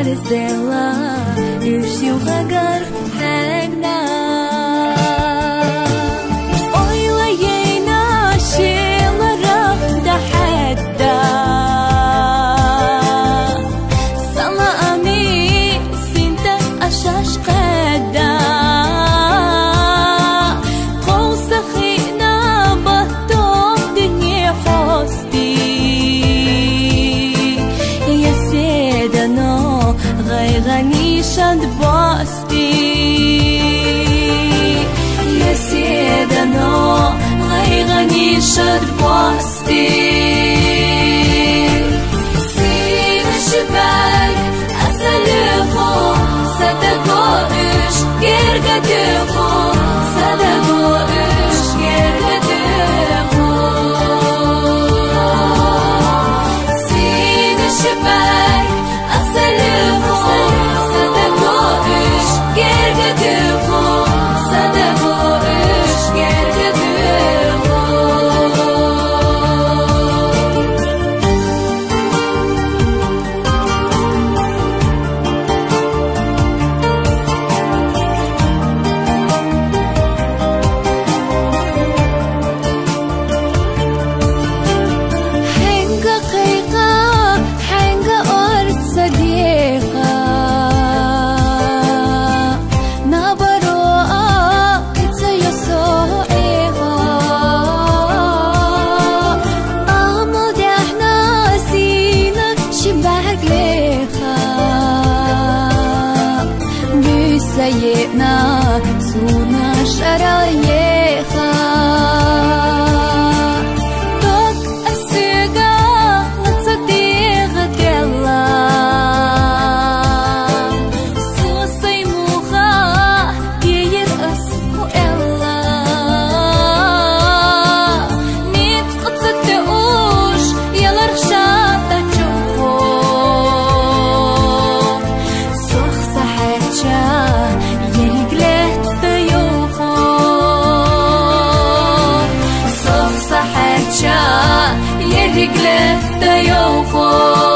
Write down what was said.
Dela Yushiu Hagar Hagna Oyla Yena Shilara Da Hadda Sala Ami Sinta Ashash Qadda Qawsa Khina Batom Dunya Hosti Yasedano غني شند باستي يا سيدنا غني شند باستي سين الشباك أسلفو صدقوش يرقدفو صدقوش يرقدفو سين الشباك أسلفو Sayedna suna sharayeha Tok asiga latsadigha dela Susay muha yir asmu ella Nit qatsate ush yalar khshata chukho Sukh sahacha يرجله تيوفو